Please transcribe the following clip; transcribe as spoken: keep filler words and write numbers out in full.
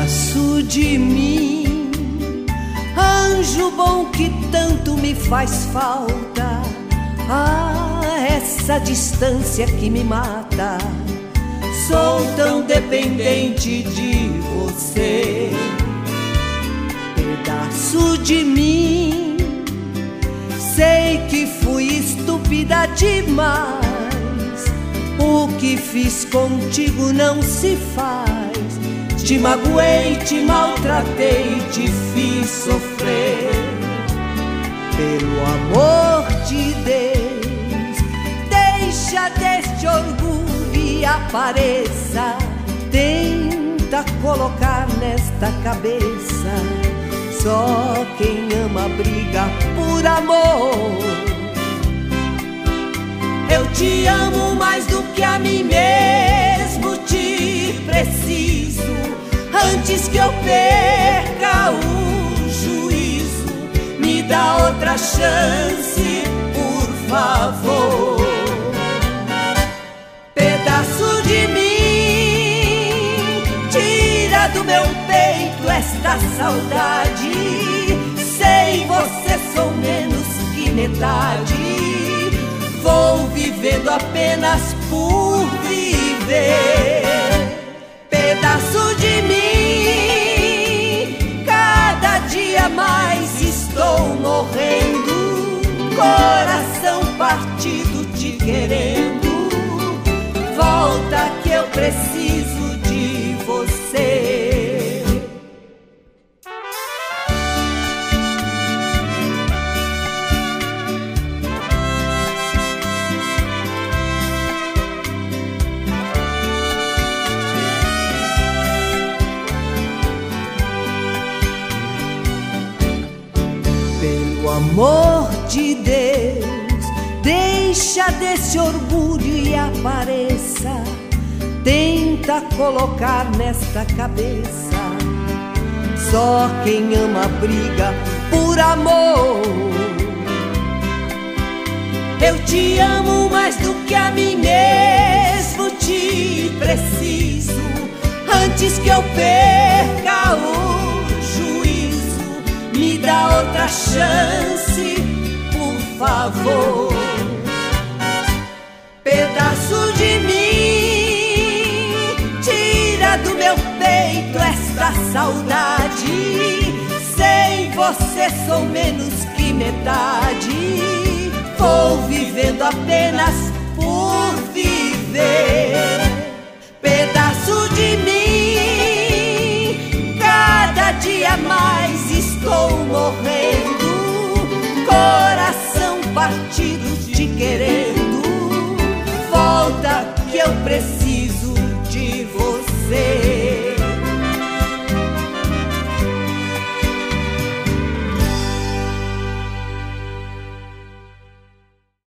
Pedaço de mim, anjo bom que tanto me faz falta. Ah, essa distância que me mata. Sou tão dependente de você. Pedaço de mim, sei que fui estúpida demais. O que fiz contigo não se faz. Te magoei, te maltratei, te fiz sofrer. Pelo amor de Deus, deixa deste orgulho e apareça. Tenta colocar nesta cabeça: só quem ama briga por amor. Eu te amo mais do que a mim mesmo, te preciso. Antes que eu perca o juízo, me dá outra chance, por favor. Pedaço de mim, tira do meu peito esta saudade. Sem você sou menos que metade. Vou vivendo apenas por viver. Pedaço de mim, cada dia mais estou morrendo. Coração partido te querendo. Volta que eu preciso de você. Pelo amor de Deus, deixa desse orgulho e apareça. Tenta colocar nesta cabeça: só quem ama briga por amor. Eu te amo mais do que a mim mesmo, te preciso. Antes que eu perca o me dá outra chance, por favor. Pedaço de mim, tira do meu peito esta saudade. Sem você sou menos que metade. Vou vivendo apenas por viver. Pedaço de mim, cada dia mais estou morrendo. Coração partido te querendo. Volta que eu preciso